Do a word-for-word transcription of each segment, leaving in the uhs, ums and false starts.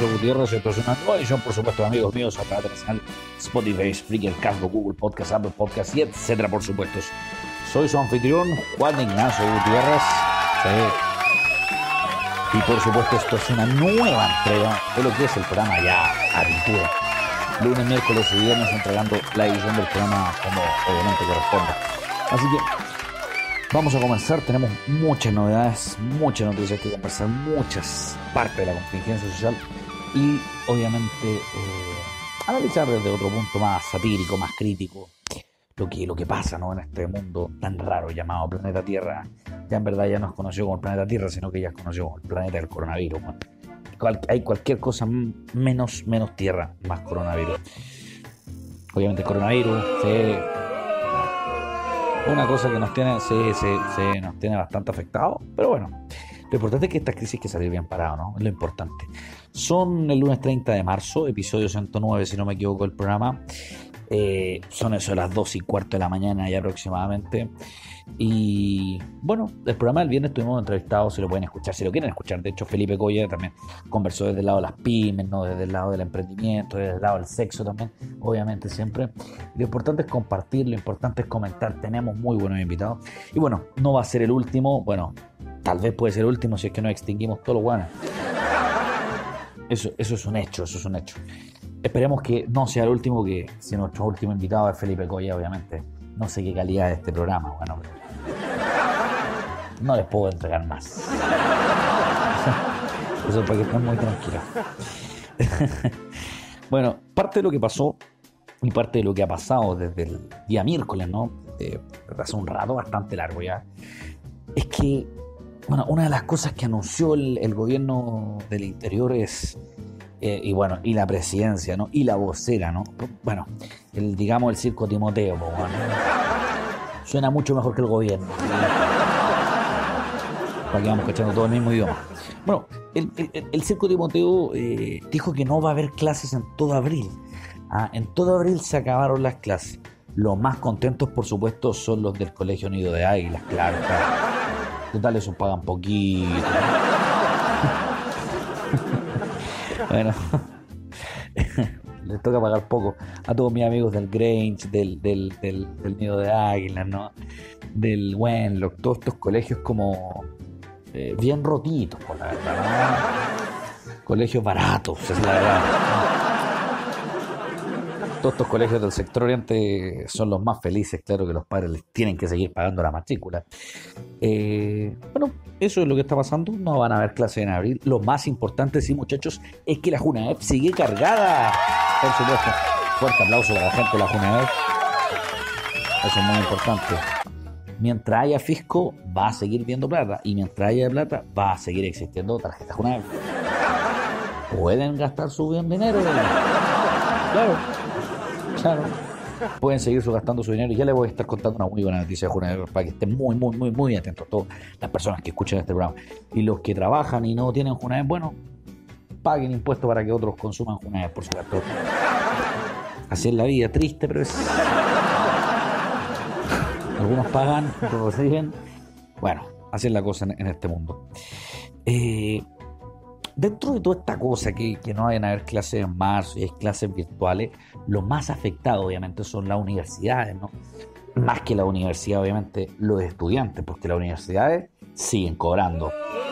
Ignacio Gutiérrez. Esto es una nueva edición, por supuesto, amigos míos, a través del canal Spotify, Spreaker, Castbox, Google Podcast, Apple Podcast y etcétera, por supuesto. Soy su anfitrión, Juan Ignacio Gutiérrez. Sí. Y por supuesto, esto es una nueva entrega de lo que es el programa Ya Aventura. Lunes, miércoles y viernes entregando la edición del programa como obviamente corresponde. Así que vamos a comenzar. Tenemos muchas novedades, muchas noticias que conversar, muchas partes de la contingencia social y obviamente eh, analizar desde otro punto más satírico, más crítico lo que, lo que pasa, ¿no?, en este mundo tan raro llamado planeta Tierra. Ya en verdad ya no es conocido como el planeta Tierra, sino que ya es conocido como el planeta del coronavirus, ¿no? Cual, hay cualquier cosa menos, menos Tierra, más coronavirus. Obviamente el coronavirus se... una cosa que nos tiene, se, se, se nos tiene bastante afectados, pero bueno, lo importante es que esta crisis hay que salir bien parado, ¿no? Es lo importante. Son el lunes treinta de marzo, episodio ciento nueve, si no me equivoco, el programa. Eh, son eso de las dos y cuarto de la mañana ya aproximadamente. Y bueno, el programa del viernes estuvimos entrevistados, si lo pueden escuchar, si lo quieren escuchar. De hecho, Felipe Coya también conversó desde el lado de las pymes, ¿no?, desde el lado del emprendimiento, desde el lado del sexo también, obviamente siempre. Lo importante es compartir, lo importante es comentar. Tenemos muy buenos invitados. Y bueno, no va a ser el último, bueno, tal vez puede ser el último si es que nos extinguimos todos los guanes. Eso, eso es un hecho, eso es un hecho. Esperemos que no sea el último, que si nuestro último invitado es Felipe Coya, obviamente. No sé qué calidad de este programa, bueno, no les puedo entregar más. Eso es para que estén muy tranquilos. Bueno, parte de lo que pasó y parte de lo que ha pasado desde el día miércoles, ¿no?, de, desde hace un rato bastante largo ya, es que, bueno, una de las cosas que anunció el, el gobierno del interior es... Eh, y bueno, y la presidencia, ¿no?, y la vocera, ¿no? Bueno, el, digamos, el circo Timoteo, pues, bueno, suena mucho mejor que el gobierno. Para que vamos cachando todo el mismo idioma. Bueno, el, el, el circo Timoteo eh, dijo que no va a haber clases en todo abril. Ah, en todo abril se acabaron las clases. Los más contentos, por supuesto, son los del Colegio Nido de Águilas, claro, claro. Total, eso pagan poquito. Bueno, les toca pagar poco a todos mis amigos del Grange, del, del, del, del Nido de Águilas, ¿no?, del Wenlock, todos estos colegios como eh, bien rotitos, por la verdad, ¿no? Colegios baratos, es la verdad. Todos estos colegios del sector oriente son los más felices, claro que los padres les tienen que seguir pagando la matrícula. Eh, bueno, eso es lo que está pasando. No van a haber clases en abril. Lo más importante, sí, muchachos, es que la Junaep sigue cargada. Por supuesto, fuerte aplauso para la gente de la Junaep. Eso es muy importante. Mientras haya fisco, va a seguir viendo plata. Y mientras haya plata, va a seguir existiendo tarjetas Junaep. Pueden gastar su bien dinero. Claro. Claro, pueden seguir gastando su dinero y ya les voy a estar contando una muy buena noticia de Junaep para que estén muy, muy, muy, muy atentos todas las personas que escuchan este programa. Y los que trabajan y no tienen Junaep, bueno, paguen impuestos para que otros consuman Junaep, por supuesto. Así es la vida, triste, pero es... Algunos pagan, otros reciben. Bueno, así es la cosa en, en este mundo. Eh... Dentro de toda esta cosa que, que no vayan a haber clases en marzo y hay clases virtuales, lo más afectado obviamente son las universidades, ¿no? Más que la universidad, obviamente, los estudiantes, porque las universidades siguen cobrando.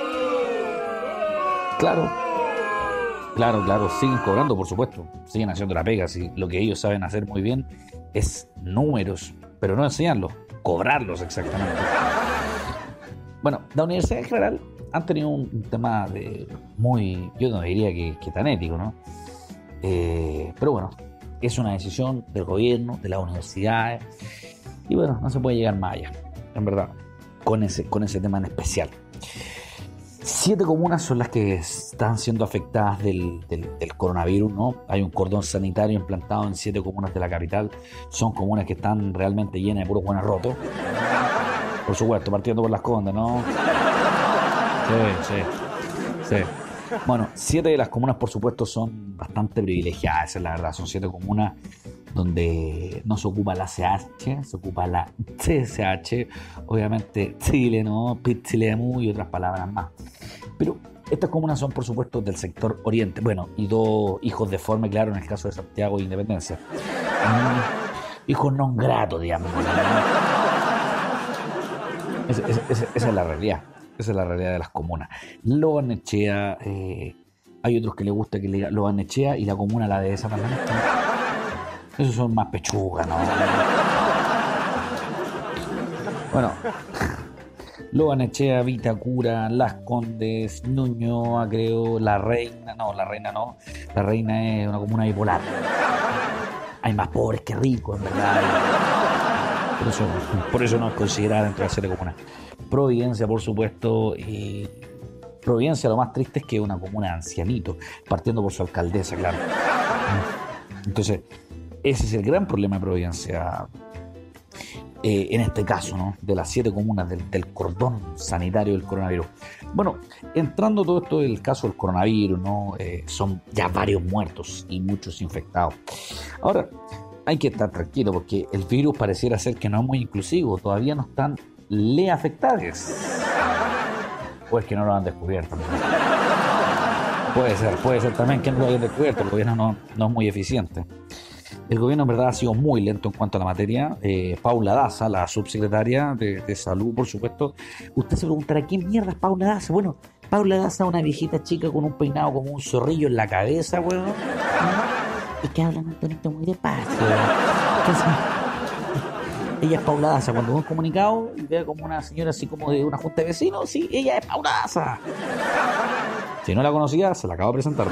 Claro, claro, claro, siguen cobrando, por supuesto, siguen haciendo la pega, si lo que ellos saben hacer muy bien es números, pero no enseñarlos, cobrarlos exactamente. Bueno, la universidad en general han tenido un tema de muy, yo no diría que, que tan ético, ¿no? Eh, pero bueno, es una decisión del gobierno, de las universidades, y bueno, no se puede llegar más allá, en verdad, con ese, con ese tema en especial. Siete comunas son las que están siendo afectadas del, del, del coronavirus, ¿no? Hay un cordón sanitario implantado en siete comunas de la capital. Son comunas que están realmente llenas de puros buenos rotos. Por supuesto, partiendo por Las Condes, ¿no? Sí, sí, sí. Bueno, siete de las comunas, por supuesto, son bastante privilegiadas, esa es la verdad. Son siete comunas donde no se ocupa la C H, se ocupa la C S H, obviamente Chile, ¿no? Pichilemu y otras palabras más. Pero Estas comunas son, por supuesto, del sector oriente. Bueno, y dos hijos de forma, claro, en el caso de Santiago e Independencia. Mm, hijos non gratos, digamos. Esa, esa, esa, esa es la realidad. Esa es la realidad de las comunas. Lo Barnechea, eh, hay otros que les gusta que le diga Lo Barnechea y la comuna la de esa también. Esos son más pechugas, ¿no? Bueno, Lo Barnechea, Vitacura, Las Condes, Ñuñoa, creo, La Reina, no, La Reina no, La Reina es una comuna bipolar. Hay más pobres que ricos, en verdad. Por eso, por eso no es considerada dentro de las siete comunas. Providencia, por supuesto, y Providencia lo más triste es que es una comuna de ancianitos, partiendo por su alcaldesa, claro. Entonces, ese es el gran problema de Providencia. Eh, en este caso, ¿no? De las siete comunas del, del cordón sanitario del coronavirus. Bueno, entrando todo esto del caso del coronavirus, ¿no? Eh, son ya varios muertos y muchos infectados. Ahora, hay que estar tranquilo porque el virus pareciera ser que no es muy inclusivo, todavía no están le afectados. O es que no lo han descubierto. Puede ser, puede ser también que no lo hayan descubierto, el gobierno no, no es muy eficiente. El gobierno en verdad ha sido muy lento en cuanto a la materia. Eh, Paula Daza, la subsecretaria de, de Salud, por supuesto. Usted se preguntará, ¿qué mierda es Paula Daza? Bueno, Paula Daza es una viejita chica con un peinado como un zorrillo en la cabeza, weón. Y que habla Antonito muy despacio. Entonces, ella es Paula Daza. Cuando ve un comunicado y ve como una señora así como de una junta de vecinos, sí, ella es Paula Daza. Si no la conocía, se la acabo de presentar.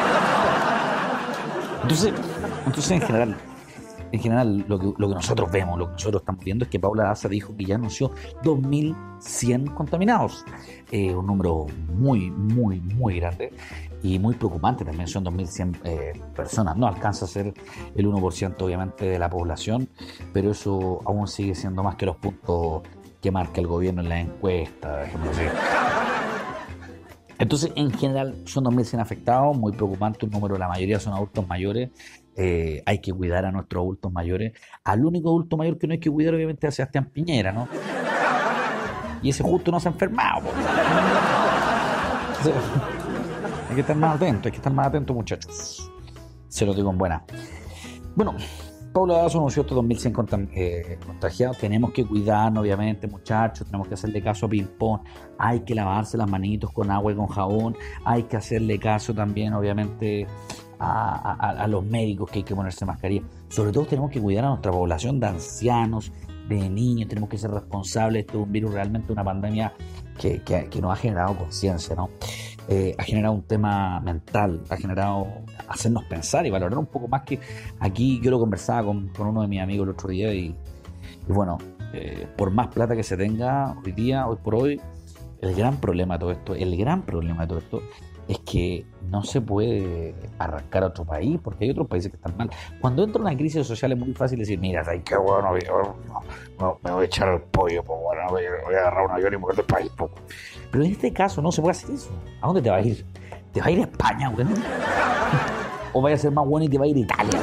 Entonces, entonces en general, en general lo que, lo que nosotros vemos, lo que nosotros estamos viendo es que Paula Daza dijo que ya anunció dos mil cien contaminados. Eh, un número muy, muy, muy grande y muy preocupante también. Son dos mil cien eh, personas. No alcanza a ser el uno por ciento obviamente de la población, pero eso aún sigue siendo más que los puntos que marca el gobierno en la encuesta, ejemplo así. Entonces, en general, son dos mil cien afectados, muy preocupante, un número, la mayoría son adultos mayores. Eh, hay que cuidar a nuestros adultos mayores. Al único adulto mayor que no hay que cuidar, obviamente, es a Sebastián Piñera, ¿no? Y ese justo no se ha enfermado, po. Entonces, hay que estar más atentos, hay que estar más atentos, muchachos. Se lo digo en buena. Bueno, Paula Daza anunció estos dos mil cien eh, contagiados. Tenemos que cuidarnos, obviamente, muchachos. Tenemos que hacerle caso a ping-pong. Hay que lavarse las manitos con agua y con jabón. Hay que hacerle caso también, obviamente, a, a, a los médicos, que hay que ponerse mascarilla. Sobre todo tenemos que cuidar a nuestra población de ancianos, de niños. Tenemos que ser responsables. Esto es un virus, realmente una pandemia que, que, que nos ha generado conciencia, ¿no? Eh, ha generado un tema mental, ha generado hacernos pensar y valorar un poco más. Que aquí yo lo conversaba con, con uno de mis amigos el otro día y, y bueno, eh, por más plata que se tenga hoy día, hoy por hoy, el gran problema de todo esto, el gran problema de todo esto es que no se puede arrancar a otro país porque hay otros países que están mal. Cuando entra una crisis social es muy fácil decir, mira, ¿sabes qué bueno? No, no, me voy a echar el pollo, pues bueno, voy a, voy a agarrar un avión y mover del país, pues. Pero en este caso no se puede hacer eso. ¿A dónde te vas a ir? ¿Te vas a ir a España, güey? ¿O vaya a ser más bueno y te va a ir a Italia?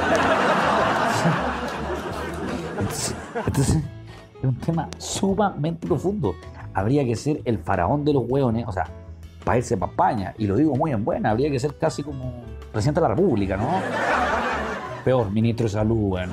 Entonces, entonces es un tema sumamente profundo. Habría que ser el faraón de los hueones, o sea, para irse para España, y lo digo muy en buena, habría que ser casi como presidente de la República, ¿no? Peor, ministro de Salud, bueno.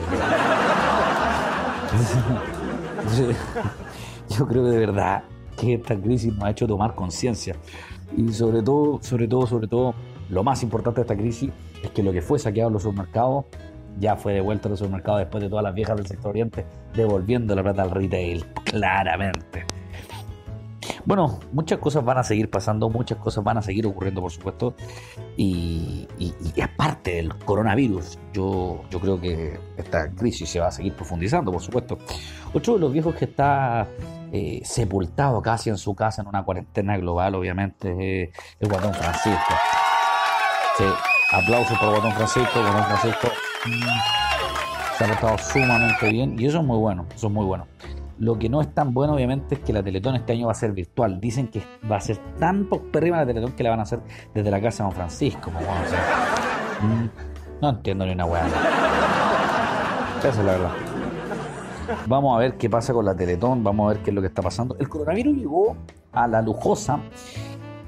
Entonces, yo creo que de verdad que esta crisis nos ha hecho tomar conciencia. Y sobre todo, sobre todo, sobre todo, lo más importante de esta crisis es que lo que fue saqueado en los supermercados ya fue devuelto a los supermercados después de todas las viejas del sector oriente devolviendo la plata al retail, claramente. Bueno, muchas cosas van a seguir pasando, muchas cosas van a seguir ocurriendo, por supuesto, y, y, y es parte del coronavirus. Yo, yo creo que esta crisis se va a seguir profundizando, por supuesto. Otro de los viejos que está eh, sepultado casi en su casa en una cuarentena global, obviamente, es el Guatón Francisco. Sí, aplausos por Guatón Francisco. Guatón Francisco mmm, se ha portado sumamente bien y eso es muy bueno, eso es muy bueno. Lo que no es tan bueno, obviamente, es que la Teletón este año va a ser virtual. Dicen que va a ser tan popérrima la Teletón que la van a hacer desde la casa de Don Francisco. Como bueno, o sea, mmm, no entiendo ni una hueá. Esa es la verdad. Vamos a ver qué pasa con la Teletón, vamos a ver qué es lo que está pasando. El coronavirus llegó a la lujosa,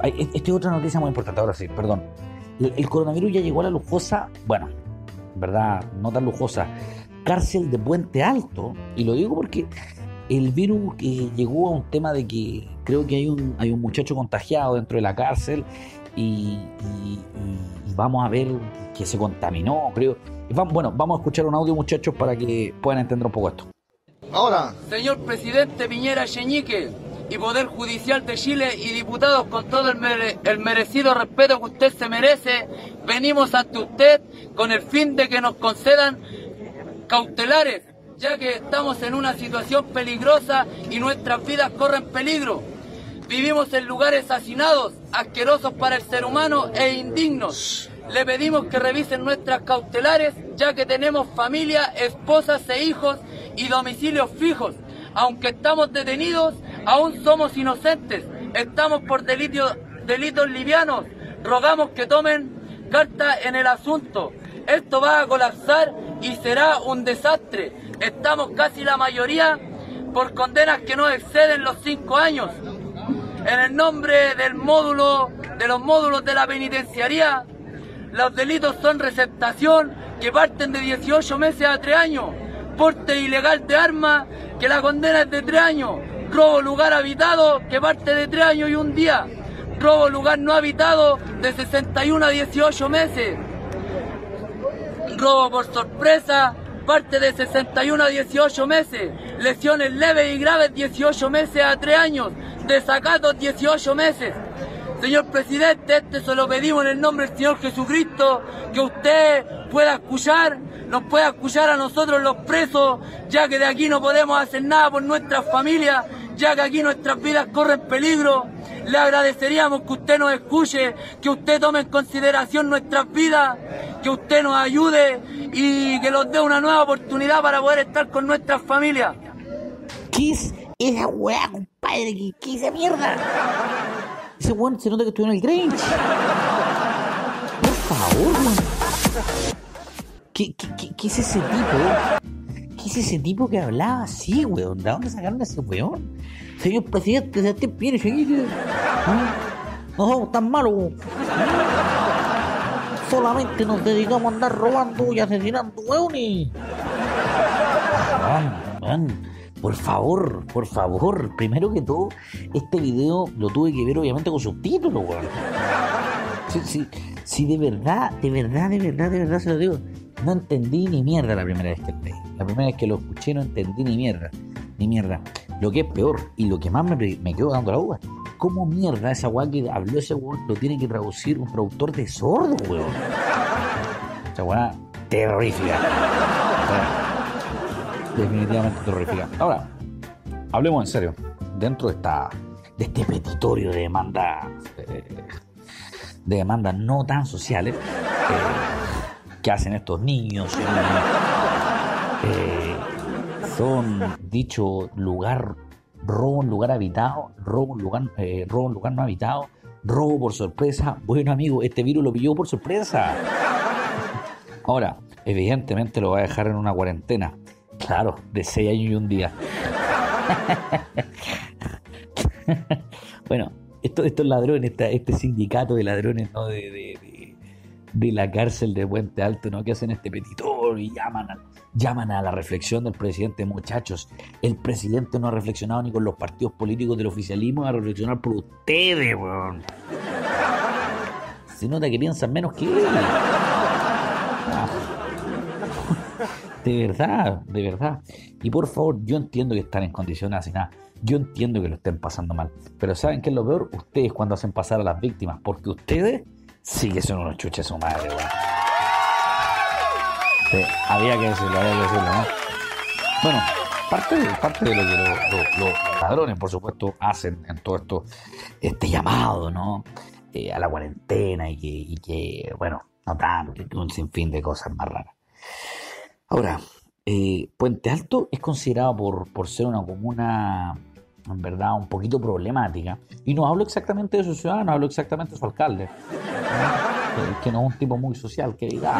Esta es otra noticia muy importante, ahora sí, perdón. El, el coronavirus ya llegó a la lujosa, bueno, en verdad, no tan lujosa, cárcel de Puente Alto. Y lo digo porque el virus eh, llegó a un tema de que creo que hay un, hay un muchacho contagiado dentro de la cárcel y, y, y, y vamos a ver que se contaminó, creo. Y vamos, bueno, vamos a escuchar un audio, muchachos, para que puedan entender un poco esto. Ahora, señor presidente Piñera Echeñique y Poder Judicial de Chile y diputados, con todo el, mere el merecido respeto que usted se merece, venimos ante usted con el fin de que nos concedan cautelares, ya que estamos en una situación peligrosa y nuestras vidas corren peligro. Vivimos en lugares hacinados, asquerosos para el ser humano e indignos. Le pedimos que revisen nuestras cautelares, ya que tenemos familia, esposas e hijos y domicilios fijos. Aunque estamos detenidos, aún somos inocentes. Estamos por delitos, delitos livianos. Rogamos que tomen carta en el asunto. Esto va a colapsar y será un desastre. Estamos casi la mayoría por condenas que no exceden los cinco años. En el nombre del módulo, de los módulos de la penitenciaría, los delitos son receptación, que parten de dieciocho meses a tres años, porte ilegal de armas, que la condena es de tres años, robo lugar habitado, que parte de tres años y un día, robo lugar no habitado, de sesenta y uno a dieciocho meses, robo por sorpresa, parte de sesenta y uno a dieciocho meses, lesiones leves y graves dieciocho meses a tres años, desacatos dieciocho meses. Señor presidente, este se lo pedimos en el nombre del Señor Jesucristo, que usted pueda escuchar, nos pueda escuchar a nosotros los presos, ya que de aquí no podemos hacer nada por nuestras familias, ya que aquí nuestras vidas corren peligro. Le agradeceríamos que usted nos escuche, que usted tome en consideración nuestras vidas, que usted nos ayude y que nos dé una nueva oportunidad para poder estar con nuestras familias. ¿Qué es esa weá, compadre? ¿Qué, qué es esa mierda? Ese weón se nota que estuvo en el Grinch. Por favor, weón. ¿Qué, qué, qué, ¿Qué es ese tipo? ¿Qué es ese tipo que hablaba así, weón? ¿De dónde sacaron a ese weón? Señor presidente, de este viene, seguir. No somos tan malos, weón. Solamente nos dedicamos a andar robando y asesinando weones. Weón, weón. Por favor, por favor, primero que todo, este video lo tuve que ver obviamente con subtítulos, weón. Sí, sí, sí, de verdad, de verdad, de verdad, de verdad se lo digo. No entendí ni mierda la primera vez que lo leí. La primera vez que lo escuché no entendí ni mierda, ni mierda. Lo que es peor, y lo que más me, me quedo dando la uva, ¿cómo mierda esa weá que habló ese weón lo tiene que traducir un traductor de sordo, weón? Esa weá terrorífica. Definitivamente terrorífica. Ahora, hablemos en serio. Dentro de esta de este petitorio de demandas eh, de demandas no tan sociales eh, que hacen estos niños, eh, son dicho lugar, robo en lugar habitado, robo en lugar, eh, robo en lugar no habitado, robo por sorpresa. Bueno, amigo, este virus lo pilló por sorpresa. Ahora, evidentemente lo va a dejar en una cuarentena. Claro, de seis años y un día. Bueno, estos, estos ladrones, este, este sindicato de ladrones, ¿no? de, de, de, de la cárcel de Puente Alto, ¿no? Que hacen este petitorio y llaman a, llaman a la reflexión del presidente. Muchachos, el presidente no ha reflexionado ni con los partidos políticos del oficialismo, va a reflexionar por ustedes, weón. Se nota que piensan menos que él. Ah. De verdad, de verdad. Y por favor, yo entiendo que están en condiciones así nada. Yo entiendo que lo estén pasando mal. Pero ¿saben qué es lo peor? Ustedes cuando hacen pasar a las víctimas. Porque ustedes sí que son unos chuches su madre, weón. Sí, había que decirlo, había que decirlo, ¿no? Bueno, parte de, parte de lo que los lo, lo, ladrones, por supuesto, hacen en todo esto, este llamado, ¿no? Eh, a la cuarentena y que, y que, bueno, no tanto, que un sinfín de cosas más raras. Ahora, eh, Puente Alto es considerado por, por ser una comuna, en verdad, un poquito problemática. Y no hablo exactamente de su ciudadano, hablo exactamente de su alcalde. ¿No? Que no es un tipo muy social, que diga.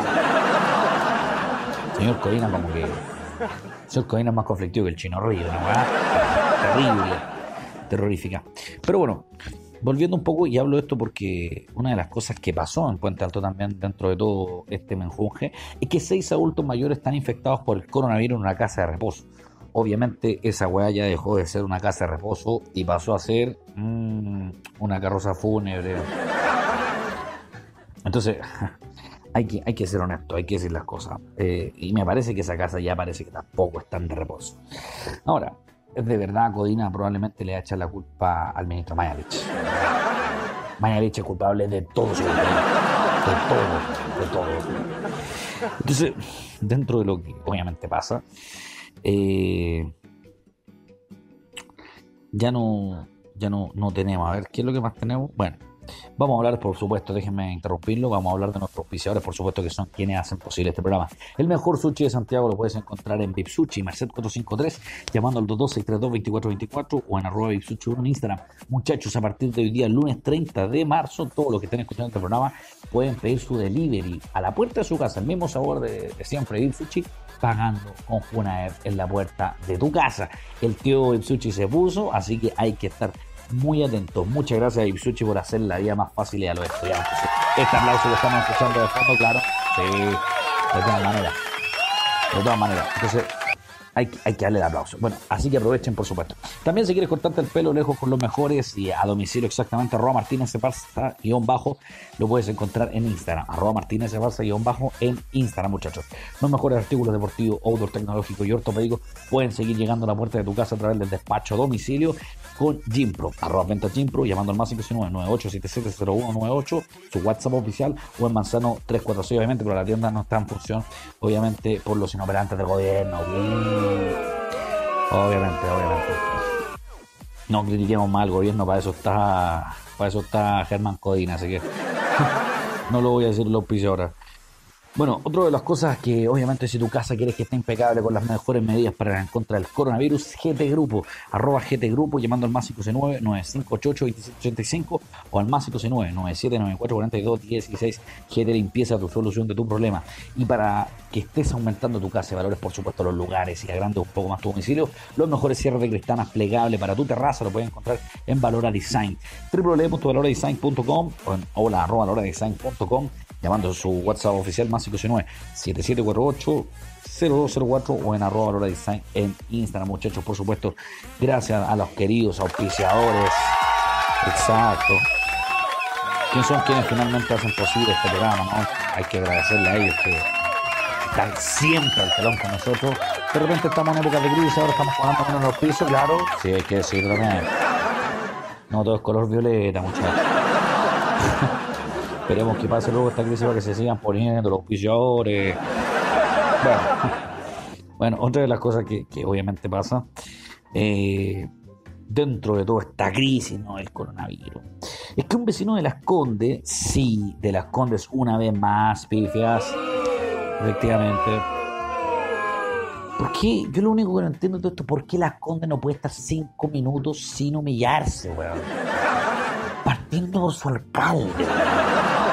Señor Codina, como que. Señor Codina es más conflictivo que el Chino Río, una weá terrible, terrorífica. Pero bueno, volviendo un poco, y hablo de esto porque una de las cosas que pasó en Puente Alto también dentro de todo este menjunje es que seis adultos mayores están infectados por el coronavirus en una casa de reposo. Obviamente esa weá ya dejó de ser una casa de reposo y pasó a ser mmm, una carroza fúnebre. Entonces, hay que, hay que ser honesto, hay que decir las cosas. Eh, y me parece que esa casa ya parece que tampoco está en reposo. Ahora, es de verdad, Codina probablemente le va a echar la culpa al ministro Mañalich. Mañalich es culpable de todo su gobierno. De todo, de todo. Entonces, dentro de lo que obviamente pasa, eh, ya no, ya no, no tenemos. A ver, ¿qué es lo que más tenemos? Bueno, vamos a hablar, por supuesto, déjenme interrumpirlo, vamos a hablar de nuestros auspiciadores, por supuesto, que son quienes hacen posible este programa. El mejor sushi de Santiago lo puedes encontrar en Vip Sushi, Merced cuatrocientos cincuenta y tres, llamando al dos dos seis tres dos, dos cuatro dos cuatro o en arroba Vip Sushi uno en Instagram. Muchachos, a partir de hoy día, lunes treinta de marzo, todos los que estén escuchando este programa pueden pedir su delivery a la puerta de su casa, el mismo sabor de, de siempre Vip Sushi, pagando con Junaed en la puerta de tu casa. El tío Vip Sushi se puso, así que hay que estar muy atentos. Muchas gracias a Ipsuchi por hacer la vida más fácil a los estudiantes. Este aplauso que estamos escuchando de fondo, claro, sí, de todas maneras, de todas maneras. Entonces, hay, hay que darle el aplauso. Bueno, así que aprovechen, por supuesto. También si quieres cortarte el pelo lejos con los mejores y a domicilio exactamente, arroba Martínez Separza guión bajo, lo puedes encontrar en Instagram, arroba Martínez Separza guión bajo en Instagram, muchachos. Los mejores artículos deportivos, outdoor, tecnológicos y ortopédicos pueden seguir llegando a la puerta de tu casa a través del despacho a domicilio con Gympro, arroba venta Gympro, llamando al más cinco nueve nueve ocho siete siete cero uno nueve ocho, su WhatsApp oficial, o en Manzano trescientos cuarenta y seis, obviamente, pero la tienda no está en función, obviamente, por los inoperantes del gobierno. Obviamente, obviamente. No critiquemos más al gobierno, para eso está, para eso está Germán Codina, así que no lo voy a decir los pisos ahora. Bueno, otra de las cosas que obviamente si tu casa quieres que esté impecable con las mejores medidas para en contra del coronavirus, G T Grupo, arroba G T Grupo, llamando al más cinco nueve nueve cinco ocho ocho dos siete ocho cinco o al más cinco nueve nueve siete nueve cuatro cuatro dos uno seis. G T Limpieza, tu solución de tu problema. Y para que estés aumentando tu casa y valores, por supuesto, los lugares y agrandes un poco más tu domicilio, los mejores cierres de cristales plegables para tu terraza lo puedes encontrar en Valora Design, w w w punto valora design punto com o en hola arroba valora design punto com, llamando a su WhatsApp oficial más cinco nueve siete siete cuatro ocho cero dos cero cuatro o en arroba valora design en Instagram, muchachos. Por supuesto, gracias a los queridos auspiciadores, exacto, que son quienes finalmente hacen posible este programa, ¿no? Hay que agradecerle a ellos que están siempre al telón con nosotros. De repente estamos en época de crisis, ahora estamos pagando menos los pisos, claro, sí, hay que decirlo también. No todo es color violeta, muchachos. Esperemos que pase luego esta crisis para que se sigan poniendo los auspiciadores. Bueno, bueno, otra de las cosas que, que obviamente pasa eh, dentro de toda esta crisis, ¿no?, el coronavirus, es que un vecino de Las Condes, sí, de Las Condes una vez más, pifias, efectivamente. ¿Por qué? Yo lo único que no entiendo de todo esto, ¿por qué Las Condes no puede estar cinco minutos sin humillarse, weón? Partiendo por su alcalde, weón.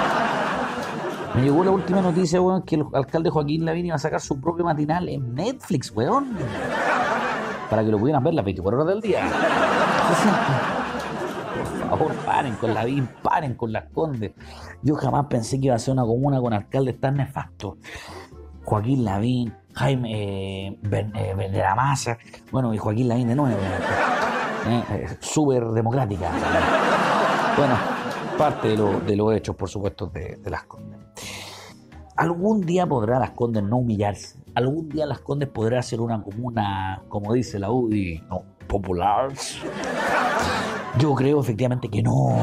Me llegó la última noticia, weón, que el alcalde Joaquín Lavín iba a sacar su propio matinal en Netflix, weón, para que lo pudieran ver las veinticuatro horas del día. Por favor, paren con Lavín, paren con Las Condes. Yo jamás pensé que iba a ser una comuna con alcaldes tan nefastos. Joaquín Lavín, Jaime eh, ben, eh, Benedamasa, bueno, y Joaquín Lavín de nuevo, eh, eh, súper democrática. Bueno, parte de, lo, de los hechos, por supuesto, de, de Las Condes. Algún día podrá Las Condes no humillarse. Algún día Las Condes podrá ser una comuna, como dice la U D I, no, popular. Yo creo efectivamente que no.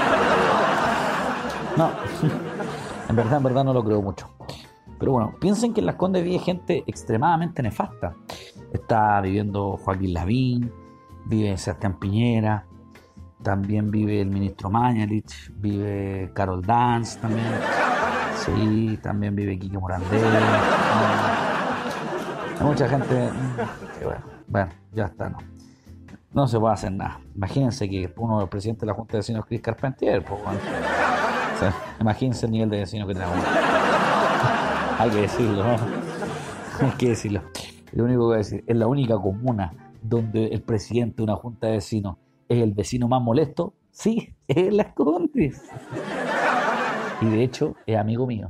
No, en verdad, en verdad no lo creo mucho. Pero bueno, piensen que en Las Condes vive gente extremadamente nefasta. Está viviendo Joaquín Lavín, vive Sebastián Piñera, también vive el ministro Mañalich, vive Carol Dance también. Sí, también vive Quique Morandé. Hay mucha gente que bueno, bueno, ya está, no. No se puede hacer nada. Imagínense que uno del presidente de la Junta de Vecinos, Chris Carpentier, pues, bueno. O sea, imagínense el nivel de vecinos que tenemos. Hay que decirlo, ¿no? Hay que decirlo. Lo único que voy a decir, es la única comuna donde el presidente de una junta de vecinos es el vecino más molesto. Sí, él Las Condes. Y de hecho, es amigo mío.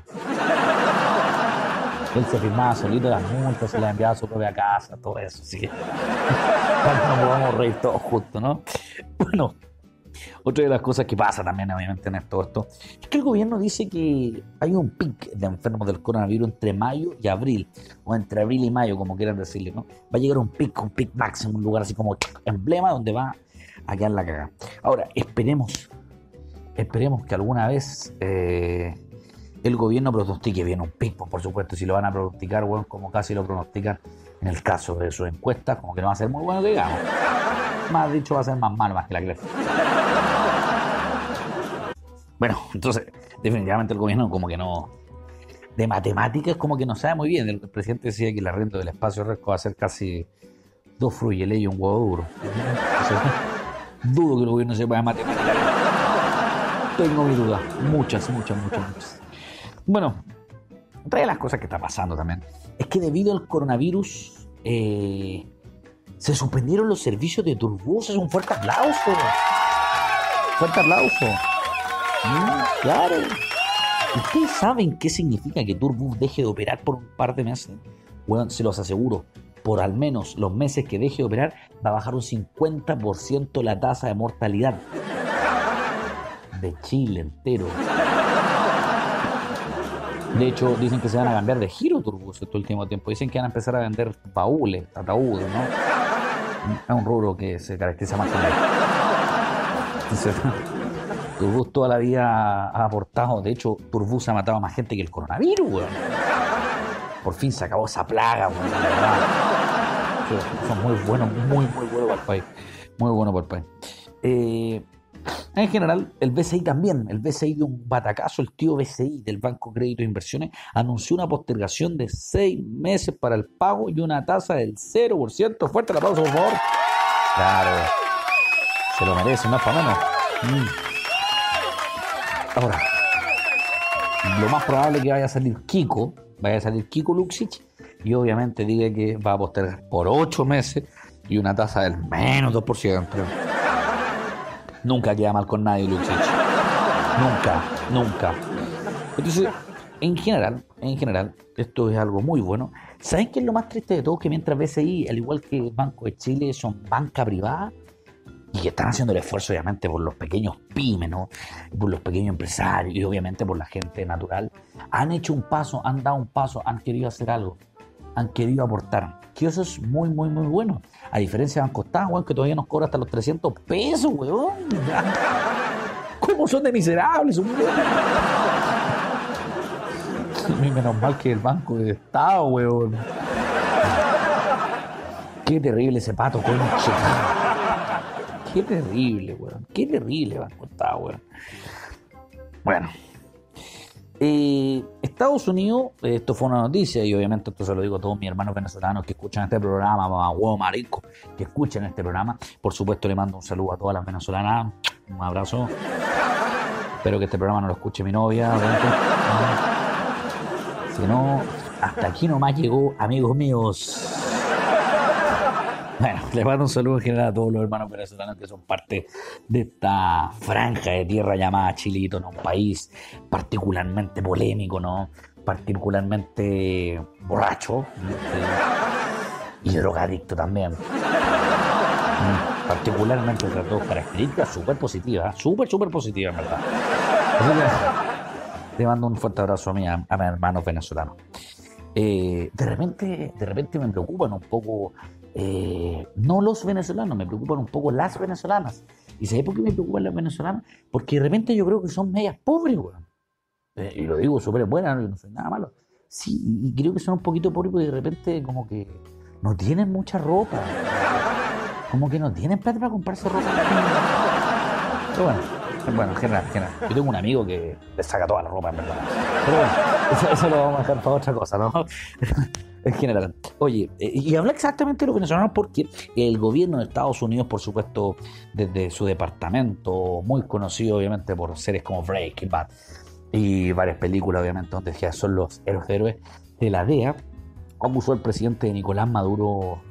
Él se firmaba solito las multas, se las enviaba a su propia casa, todo eso. Así que para que nos podamos reír todos juntos, ¿no? Bueno, otra de las cosas que pasa también, obviamente, en todo esto, es que el gobierno dice que hay un pic de enfermos del coronavirus entre mayo y abril, o entre abril y mayo, como quieran decirle, ¿no? Va a llegar un pic, un pic máximo, un lugar así como emblema donde va a quedar la cagada. Ahora, esperemos, esperemos que alguna vez eh, el gobierno pronostique bien un pic, por supuesto, si lo van a pronosticar, bueno, como casi lo pronostican en el caso de sus encuestas, como que no va a ser muy bueno que digamos. Más dicho, va a ser más malo más que la cresta. Bueno, entonces, definitivamente el gobierno como que no... De matemáticas como que no sabe muy bien. El presidente decía que el arriendo del espacio récord va a ser casi dos fruyeles y un huevo duro. Entonces, dudo que el gobierno sepa de matemáticas. Tengo mi duda. Muchas, muchas, muchas, muchas. Bueno, otra de las cosas que está pasando también es que debido al coronavirus eh, se suspendieron los servicios de Turbus. Es un fuerte aplauso. Fuerte aplauso. Mm, claro. ¿Ustedes saben qué significa que Turbus deje de operar por un par de meses? Bueno, se los aseguro, por al menos los meses que deje de operar, va a bajar un cincuenta por ciento la tasa de mortalidad. De Chile entero. De hecho, dicen que se van a cambiar de giro Turbus este último tiempo. Dicen que van a empezar a vender baúles, ataúdes, ¿no? Es un rubro que se caracteriza más que nada. Entonces, Turbus toda la vida ha aportado. De hecho, Turbus ha matado a más gente que el coronavirus, weón. Por fin se acabó esa plaga, weón. La verdad. Son muy buenos, muy, muy buenos para el país. Muy buenos para el país. Eh, en general, el B C I también. El B C I de un batacazo, el tío B C I del Banco Crédito de Inversiones, anunció una postergación de seis meses para el pago y una tasa del cero por ciento. Fuerte el aplauso, por favor. Claro. Se lo merece, no es para menos. Mm. Ahora, lo más probable es que vaya a salir Kiko, vaya a salir Kiko Luksic, y obviamente diga que va a postergar por ocho meses y una tasa del menos dos por ciento. Nunca queda mal con nadie Luksic. Nunca, nunca. Entonces, en general, en general, esto es algo muy bueno. ¿Saben qué es lo más triste de todo? Que mientras B C I, al igual que el Banco de Chile, son banca privada, y que están haciendo el esfuerzo obviamente por los pequeños pymes, ¿no? Por los pequeños empresarios y obviamente por la gente natural, han hecho un paso, han dado un paso, han querido hacer algo, han querido aportar, que eso es muy, muy, muy bueno, a diferencia de Banco Estado, weón, que todavía nos cobra hasta los trescientos pesos, weón. ¿Cómo son de miserables, weón? Menos mal que el Banco de Estado, weón. Qué terrible ese pato, concha. Qué terrible, weón. Qué terrible Banco Estado, weón. Bueno. Eh, Estados Unidos, esto fue una noticia y obviamente esto se lo digo a todos mis hermanos venezolanos que escuchan este programa, a huevo marico, que escuchan este programa. Por supuesto le mando un saludo a todas las venezolanas, un abrazo. Espero que este programa no lo escuche mi novia, obviamente. Si no, hasta aquí nomás llegó, amigos míos. Bueno, les mando un saludo en general a todos los hermanos venezolanos que son parte de esta franja de tierra llamada Chilito, ¿no? Un país particularmente polémico, ¿no? Particularmente borracho, ¿sí? Y drogadicto también. Particularmente esas dos características súper positivas, súper, súper positivas, en verdad. Así que le mando un fuerte abrazo a, mí, a, a mis hermanos venezolanos. Eh, de repente, de repente me preocupan un poco... Eh, no los venezolanos, me preocupan un poco las venezolanas. ¿Y sabes por qué me preocupan las venezolanas? Porque de repente yo creo que son medias pobres, weón. Eh, y lo digo súper buena, no, no soy nada malo. Sí, y creo que son un poquito pobres porque de repente como que no tienen mucha ropa. Como que no tienen plata para comprarse ropa. Pero bueno, bueno, en general, en general. Yo tengo un amigo que le saca toda la ropa, en verdad. Pero bueno, eso, eso lo vamos a dejar para otra cosa, ¿no? En general. Oye, eh, y habla exactamente de los venezolanos porque el gobierno de Estados Unidos, por supuesto, desde su departamento, muy conocido obviamente por series como Breaking Bad y varias películas obviamente donde ya son los héroes héroes de la D E A, acusó al presidente Nicolás Maduro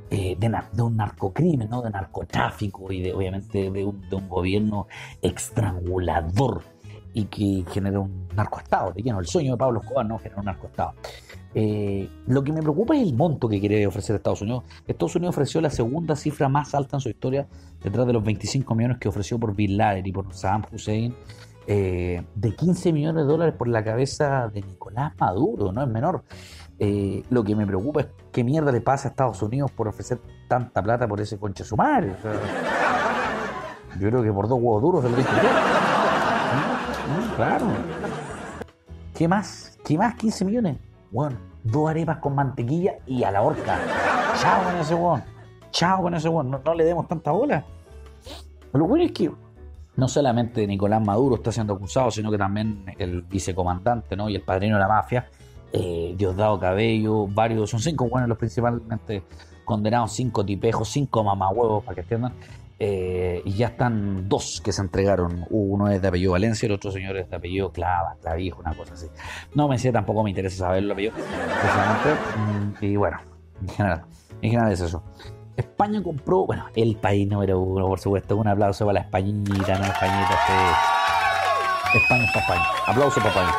eh, de, de un narcocrimen, ¿no? De narcotráfico y de, obviamente de un, de un gobierno estrangulador y que genera un narcoestado, de lleno. El sueño de Pablo Escobar, ¿no? Genera un narcoestado. Eh, lo que me preocupa es el monto que quiere ofrecer Estados Unidos. Estados Unidos ofreció la segunda cifra más alta en su historia, detrás de los veinticinco millones que ofreció por Bin Laden y por Saddam Hussein, eh, de quince millones de dólares por la cabeza de Nicolás Maduro, no es menor. Eh, lo que me preocupa es qué mierda le pasa a Estados Unidos por ofrecer tanta plata por ese concha sumario. O sea, yo creo que por dos huevos duros se lo dije yo. ¿Mm? Claro. ¿Qué más? ¿Qué más? quince millones. Bueno, dos arepas con mantequilla y a la horca. Chao con ese hueón. Chao con ese hueón. No, no le demos tanta bola. Lo bueno es que no solamente Nicolás Maduro está siendo acusado, sino que también el vicecomandante, ¿no? Y el padrino de la mafia, eh, Diosdado Cabello, varios, son cinco hueones los principalmente condenados, cinco tipejos, cinco mamahuevos, para que entiendan. Eh, y ya están dos que se entregaron. Uno es de apellido Valencia, el otro señor es de apellido Clava, Clavijo, una cosa así. No me sé, tampoco me interesa saber el apellido, precisamente. Y bueno, en general, en general es eso. España compró, bueno, el país número uno, por supuesto. Un aplauso para la Españita, ¿no? Españita, este... España está España. Aplauso para España.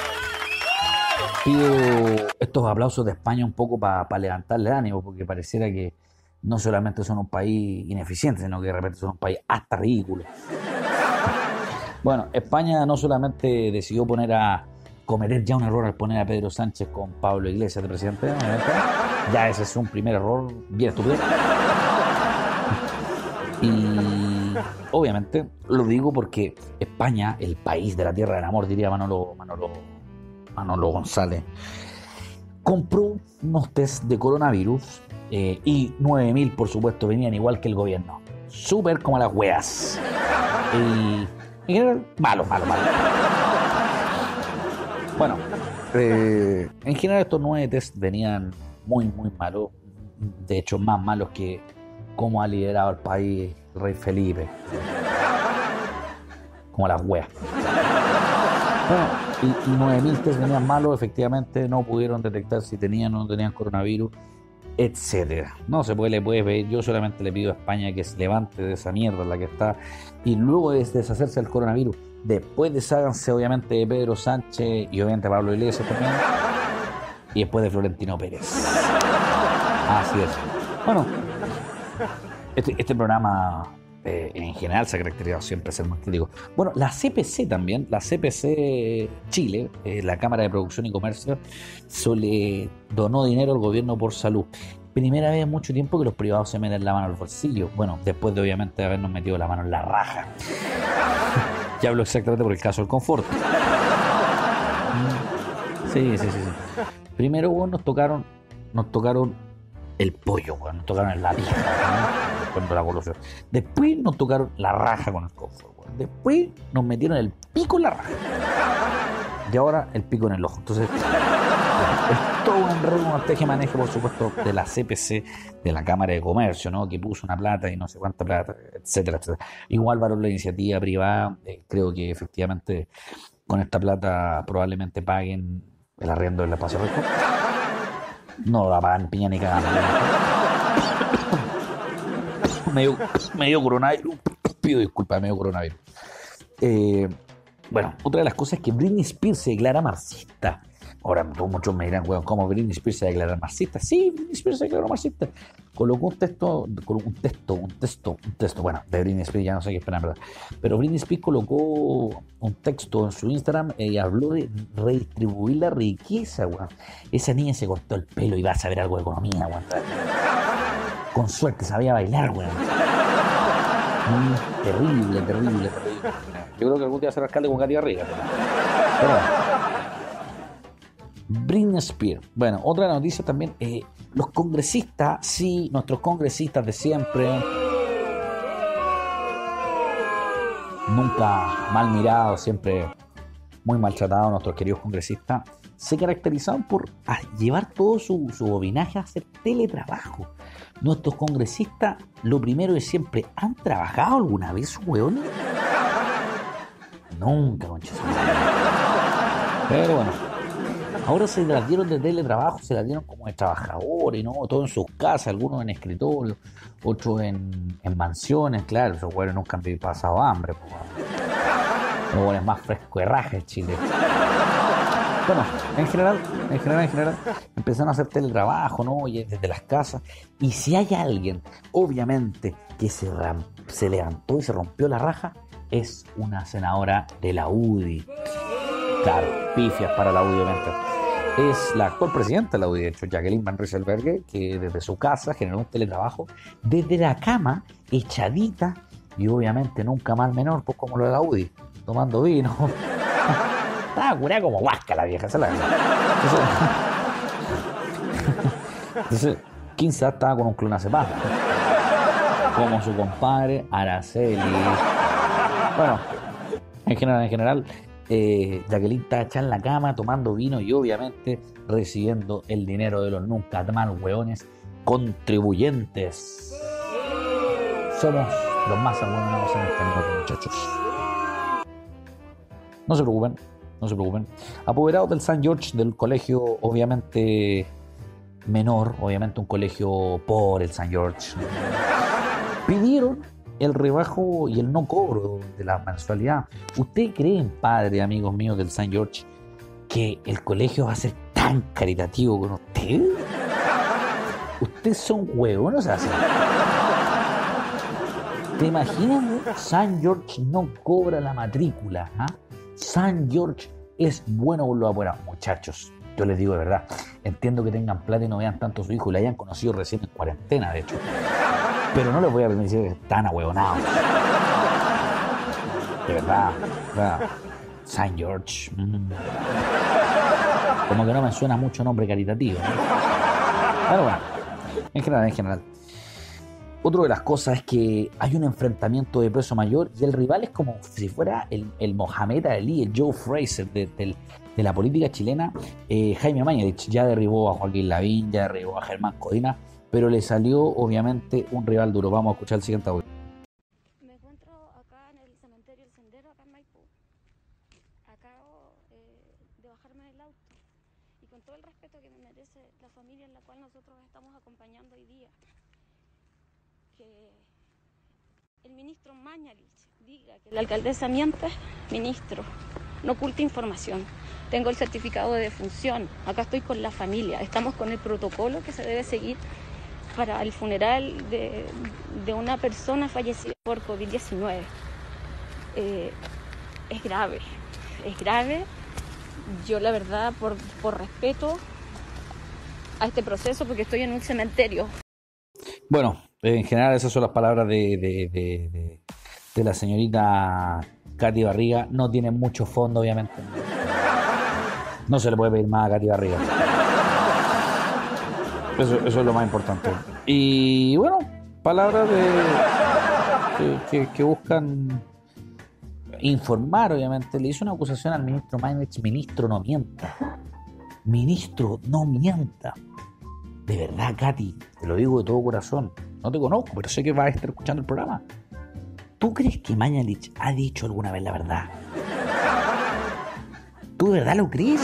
Pido estos aplausos de España un poco para pa levantarle ánimo, porque pareciera que no solamente son un país ineficiente, sino que de repente son un país hasta ridículo. Bueno, España no solamente decidió poner a cometer ya un error al poner a Pedro Sánchez con Pablo Iglesias de presidente, ¿no? Ya ese es un primer error bien estúpido. Y obviamente lo digo porque España, el país de la tierra del amor, diría Manolo, Manolo, Manolo González, compró unos test de coronavirus. Eh, y nueve mil, por supuesto, venían igual que el gobierno. Súper como las weas. Y, y general, malo, malo, malo. Bueno, eh, en general estos nueve test venían muy, muy malos. De hecho, más malos que cómo ha liderado el país el rey Felipe. Como las weas. Bueno, y, y nueve mil test venían malos, efectivamente, no pudieron detectar si tenían o no tenían coronavirus, etcétera. No se puede, le puede pedir. Yo solamente le pido a España que se levante de esa mierda en la que está y luego de deshacerse del coronavirus, después desháganse obviamente de Pedro Sánchez y obviamente Pablo Iglesias también, y después de Florentino Pérez. Así es. Bueno, este, este programa eh, en general se ha caracterizado siempre a ser muy crítico. Bueno, la C P C también, la C P C Chile, eh, la Cámara de Producción y Comercio, se le donó dinero al gobierno por salud. Primera vez en mucho tiempo que los privados se meten la mano al bolsillo. Bueno, después de obviamente habernos metido la mano en la raja. Ya hablo exactamente por el caso del confort. Sí, sí, sí, sí. Primero, bueno, nos tocaron, nos tocaron el pollo, bueno, nos tocaron el lápiz, ¿no? Cuando la colusión. Después nos tocaron la raja con el confort, bueno. Después nos metieron el pico en la raja. Y ahora el pico en el ojo. Entonces, es todo un enredo, un teje-maneje, por supuesto, de la C P C, de la Cámara de Comercio, ¿no? Que puso una plata y no sé cuánta plata, etcétera, etcétera. Igual valor la iniciativa privada. Eh, creo que efectivamente con esta plata probablemente paguen el arriendo del espacio rico. No la pagan piña ni cagando. medio, medio coronavirus. Pido disculpas, medio coronavirus. Eh, bueno, otra de las cosas es que Britney Spears se declara marxista. Ahora muchos me dirán, bueno, ¿cómo Britney Spears se declara marxista? Sí, Britney Spears se declaró marxista. Colocó un texto, colocó un texto, un texto, un texto, bueno, de Britney Spears ya no sé qué esperar, ¿verdad? Pero Britney Spears colocó un texto en su Instagram y habló de redistribuir la riqueza, weón. Esa niña se cortó el pelo y va a saber algo de economía, weón. Con suerte sabía bailar, weón. Mm, terrible, terrible, terrible. Yo creo que algún día será alcalde con Katy Barriga. Pero bueno. Britney Spears. Bueno, otra noticia también. Eh, los congresistas, sí, nuestros congresistas de siempre. Nunca mal mirados, siempre muy maltratados, nuestros queridos congresistas. Se caracterizaban por llevar todo su, su bobinaje a hacer teletrabajo. Nuestros congresistas, lo primero es siempre, ¿han trabajado alguna vez, hueones? Nunca, concha. Pero bueno, Ahora se las dieron de teletrabajo, se las dieron como de trabajadores, ¿no? Todo en sus casas, algunos en escritorio, otros en, en mansiones, claro, esos güeyes nunca han pasado hambre, pues. Los güeyes más fresco de raja en Chile. Bueno, en general, en general, en general, empezaron a hacer teletrabajo, ¿no? Y desde las casas. Y si hay alguien, obviamente, que se, ram- se levantó y se rompió la raja, es una senadora de la U D I. Claro, pifias para la U D I, obviamente. Es la actual presidenta de la U D I, de hecho, Jacqueline Van Rysselberghe, que desde su casa generó un teletrabajo desde la cama, echadita, y obviamente nunca mal menor, pues como lo de la U D I, tomando vino. Estaba curada como huasca la vieja, ¿sabes? Entonces, entonces quince estaba con un clonazepam, como su compadre Araceli. Bueno, en general, en general, eh, Jacqueline está echada en la cama tomando vino y obviamente recibiendo el dinero de los nunca mal hueones contribuyentes. Somos los más abuenos en este minuto, muchachos. No se preocupen. No se preocupen. Apoderados del Saint George, del colegio obviamente menor, obviamente un colegio por el Saint George, pidieron el rebajo y el no cobro de la mensualidad. ¿Ustedes creen, padre, amigos míos del Saint George, que el colegio va a ser tan caritativo con ustedes? Ustedes son huevones así. ¿Te imaginas? Saint George no cobra la matrícula, ¿ah? Saint George es bueno por los apoderados. Muchachos, yo les digo de verdad, entiendo que tengan plata y no vean tanto a su hijo y la hayan conocido recién en cuarentena, de hecho, pero no les voy a permitir que están ahuevonados. De verdad, de verdad. Saint George, mmm. como que no me suena mucho nombre caritativo, ¿no? Pero bueno, en general, en general. Otra de las cosas es que hay un enfrentamiento de peso mayor y el rival es como si fuera el, el Mohamed Ali, el Joe Frazier de, de, de la política chilena. eh, Jaime Mañalich ya derribó a Joaquín Lavín, ya derribó a Germán Codina, pero le salió obviamente un rival duro. Vamos a escuchar el siguiente audio. Me encuentro acá en el cementerio El Sendero, acá en Maipú. Acabo eh, de bajarme del auto y con todo el respeto que me merece la familia en la cual nosotros estamos acompañando hoy día, que el ministro Mañalich diga que la alcaldesa miente. Ministro, no oculte información. Tengo el certificado de defunción, acá estoy con la familia, estamos con el protocolo que se debe seguir para el funeral de, de una persona fallecida por covid diecinueve. Eh, es grave, es grave. Yo la verdad, por, por respeto a este proceso, porque estoy en un cementerio. Bueno, en general esas son las palabras de, de, de, de, de la señorita Katy Barriga. No tienen mucho fondo, obviamente. No se le puede pedir más a Katy Barriga. Eso, eso es lo más importante. Y bueno, palabras de que, que, que buscan informar, obviamente. Le hizo una acusación al ministro Mañalich. Ministro, no mienta. Ministro, no mienta. De verdad, Katy, te lo digo de todo corazón. No te conozco, pero sé que vas a estar escuchando el programa. ¿Tú crees que Mañalich ha dicho alguna vez la verdad? ¿Tú de verdad lo crees?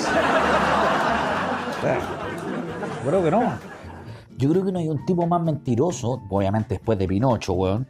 O sea, creo que no. Yo creo que no hay un tipo más mentiroso, obviamente después de Pinocho, weón,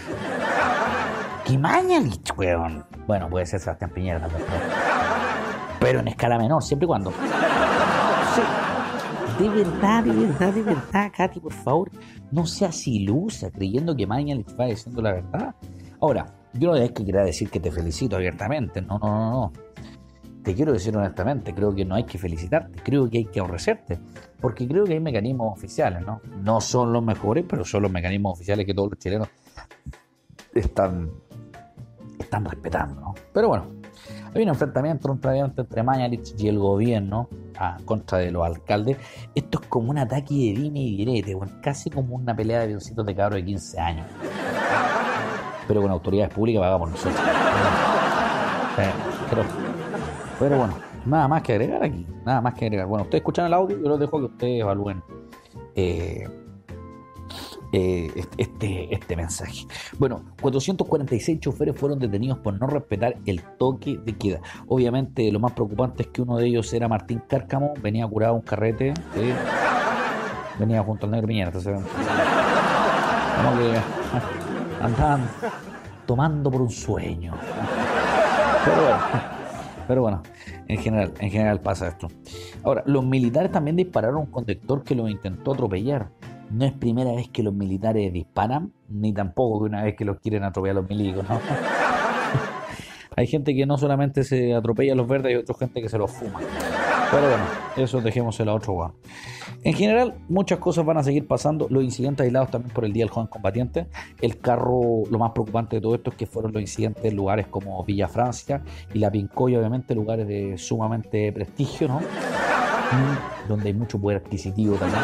que Mañalich, weón. Bueno, puede ser Sebastián Piñera también, pero, pero en escala menor, siempre y cuando. Sí. De verdad, de verdad, de verdad, Katy, por favor, no seas ilusa creyendo que Mañalich va diciendo la verdad. Ahora, yo no es que quiera decir que te felicito abiertamente, no, no, no, no. Te quiero decir honestamente, creo que no hay que felicitarte, creo que hay que aborrecerte, porque creo que hay mecanismos oficiales, ¿no? No son los mejores, pero son los mecanismos oficiales que todos los chilenos están, están respetando, ¿no? Pero bueno, hay un enfrentamiento entre Mañalich y el gobierno a contra de los alcaldes. Esto es como un ataque de dime y direte, bueno, casi como una pelea de avioncitos de cabros de quince años. Pero con autoridades públicas pagadas por nosotros. Eh, pero, pero bueno, nada más que agregar aquí, nada más que agregar. Bueno, ustedes escuchan el audio, yo los dejo que ustedes evalúen eh, eh, este, este mensaje. Bueno, cuatrocientos cuarenta y seis choferes fueron detenidos por no respetar el toque de queda. Obviamente lo más preocupante es que uno de ellos era Martín Cárcamo, venía curado un carrete, ¿sí? Venía junto al negro Piñera, entonces, como que andaban tomando por un sueño. Pero bueno, pero bueno, en general, en general pasa esto. Ahora, los militares también dispararon a un conductor que los intentó atropellar. No es primera vez que los militares disparan, ni tampoco que una vez que los quieren atropellar los milicos, ¿no? Hay gente que no solamente se atropella a los verdes, hay otra gente que se los fuma. Pero bueno, eso dejémoselo a otro lugar. En general, muchas cosas van a seguir pasando. Los incidentes aislados también por el Día del Joven Combatiente. El carro, lo más preocupante de todo esto es que fueron los incidentes en lugares como Villa Francia y La Pincoya, obviamente, lugares de sumamente prestigio, ¿no? Mm, donde hay mucho poder adquisitivo también.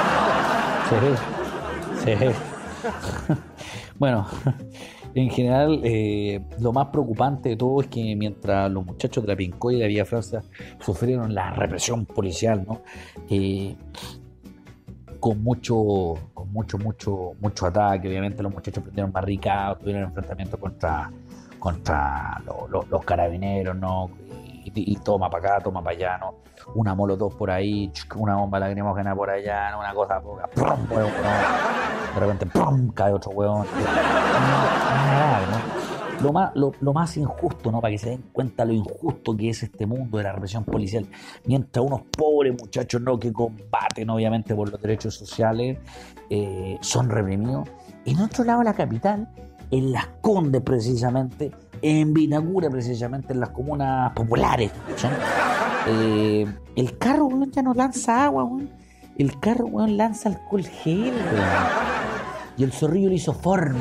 Sí, sí. Bueno, en general, eh, lo más preocupante de todo es que mientras los muchachos de La Pincoya y de Villa Francia sufrieron la represión policial, ¿no? Eh, con mucho, con mucho, mucho, mucho ataque, obviamente los muchachos prendieron barricadas, tuvieron enfrentamientos contra, contra los, los, los carabineros, ¿no? Y, y toma para acá, toma para allá, ¿no? Una molotov por ahí, una bomba lacrimógena por allá, ¿no? Una cosa poca, ¡prum! Huevón, ¿no? De repente, ¡prum! Cae otro huevón. ¿No? Lo más, lo, lo más injusto, ¿no? Para que se den cuenta lo injusto que es este mundo de la represión policial. Mientras unos pobres muchachos, ¿no? Que combaten, obviamente, por los derechos sociales, eh, son reprimidos. En otro lado de la capital, en Las Condes precisamente, en Vitacura precisamente, en las comunas populares, ¿sí? eh, el carro, weón, ya no lanza agua, weón. El carro, weón, lanza alcohol gel, weón. Y el zorrillo le hizo forma.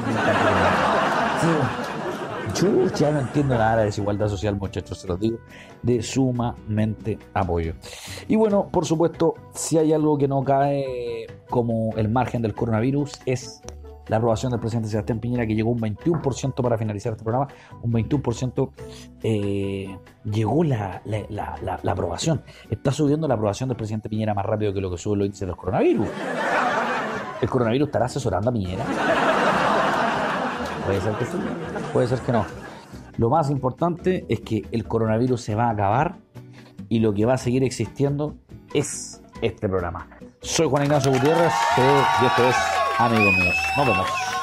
Sí. Yo ya no entiendo nada de la desigualdad social, muchachos, se los digo, de sumamente apoyo. Y bueno, por supuesto, si hay algo que no cae como el margen del coronavirus, es la aprobación del presidente Sebastián Piñera, que llegó un veintiuno por ciento para finalizar este programa. Un veintiuno por ciento eh, llegó la, la, la, la, la aprobación. Está subiendo la aprobación del presidente Piñera más rápido que lo que sube los índices de los coronavirus. ¿El coronavirus estará asesorando a Piñera? Puede ser que sí, puede ser que no. Lo más importante es que el coronavirus se va a acabar y lo que va a seguir existiendo es este programa. Soy Juan Ignacio Gutiérrez y esto es Amigos Míos. Nos vemos.